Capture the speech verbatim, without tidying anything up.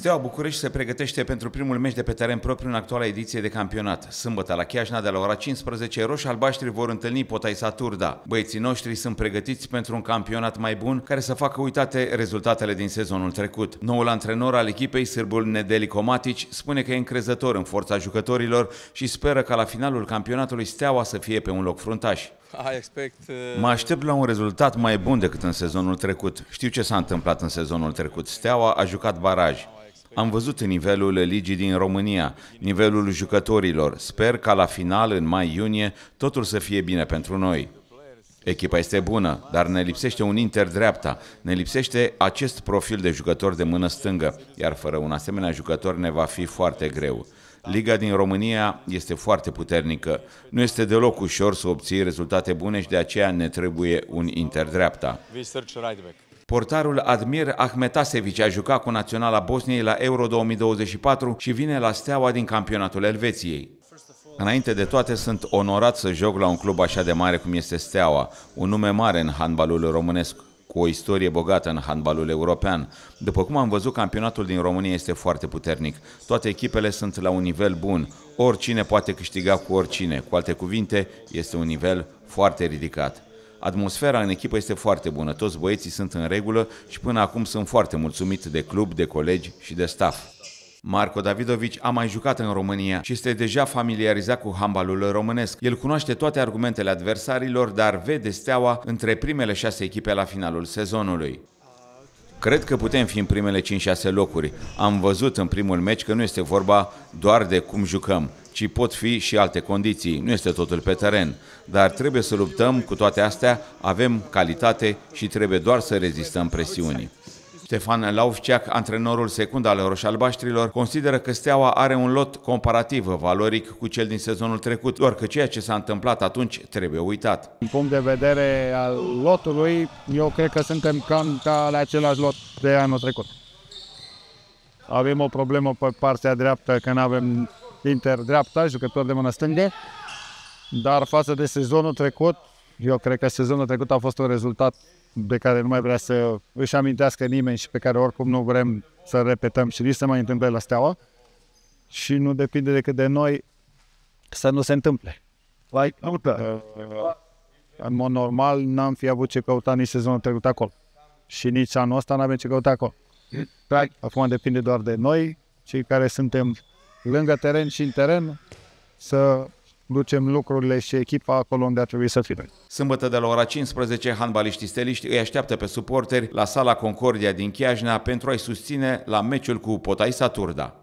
Steaua București se pregătește pentru primul meci de pe teren propriu în actuala ediție de campionat. Sâmbătă la Chiajna de la ora cincisprezece, roșii-albaștri vor întâlni Potaisa Turda. Băieții noștri sunt pregătiți pentru un campionat mai bun care să facă uitate rezultatele din sezonul trecut. Noul antrenor al echipei, sârbul Nedeli Comatici, spune că e încrezător în forța jucătorilor și speră ca la finalul campionatului Steaua să fie pe un loc fruntaș. Mă aștept la un rezultat mai bun decât în sezonul trecut. Știu ce s-a întâmplat în sezonul trecut. Steaua a jucat baraj. Am văzut nivelul ligii din România, nivelul jucătorilor. Sper ca la final, în mai-iunie, totul să fie bine pentru noi. Echipa este bună, dar ne lipsește un inter-dreapta, ne lipsește acest profil de jucător de mână stângă, iar fără un asemenea jucător ne va fi foarte greu. Liga din România este foarte puternică. Nu este deloc ușor să obții rezultate bune și de aceea ne trebuie un inter-dreapta. Portarul Admir Ahmetasevic a jucat cu Naționala Bosniei la Euro două mii douăzeci și patru și vine la Steaua din campionatul Elveției. Înainte de toate, sunt onorat să joc la un club așa de mare cum este Steaua, un nume mare în handbalul românesc, cu o istorie bogată în handbalul european. După cum am văzut, campionatul din România este foarte puternic. Toate echipele sunt la un nivel bun. Oricine poate câștiga cu oricine. Cu alte cuvinte, este un nivel foarte ridicat. Atmosfera în echipă este foarte bună, toți băieții sunt în regulă și până acum sunt foarte mulțumit de club, de colegi și de staff. Marco Davidovic a mai jucat în România și este deja familiarizat cu handbalul românesc. El cunoaște toate argumentele adversarilor, dar vede Steaua între primele șase echipe la finalul sezonului. Cred că putem fi în primele cinci șase locuri. Am văzut în primul meci că nu este vorba doar de cum jucăm, ci pot fi și alte condiții. Nu este totul pe teren. Dar trebuie să luptăm cu toate astea, avem calitate și trebuie doar să rezistăm presiunii. Ștefan Laufceac, antrenorul secund al roșalbaștrilor, consideră că Steaua are un lot comparativ valoric cu cel din sezonul trecut, doar că ceea ce s-a întâmplat atunci trebuie uitat. Din punct de vedere al lotului, eu cred că suntem cam ca la același lot de anul trecut. Avem o problemă pe partea dreaptă, că nu avem inter-dreapta, jucători de mână stângă, dar față de sezonul trecut, eu cred că sezonul trecut a fost un rezultat de care nu mai vrea să își amintească nimeni și pe care oricum nu vrem să repetăm și nici să mai întâmple la Steaua. Și nu depinde decât de noi să nu se întâmple. În mod normal n-am fi avut ce căuta nici sezonul trecut acolo. Și nici anul ăsta n-avem ce căuta acolo. Acum depinde doar de noi, cei care suntem lângă teren și în teren, să ducem lucrurile și echipa acolo unde ar trebui să fie. Sâmbătă de la ora cincisprezece, handbaliștii steliști îi așteaptă pe suporteri la sala Concordia din Chiajna pentru a-i susține la meciul cu Potaisa Turda.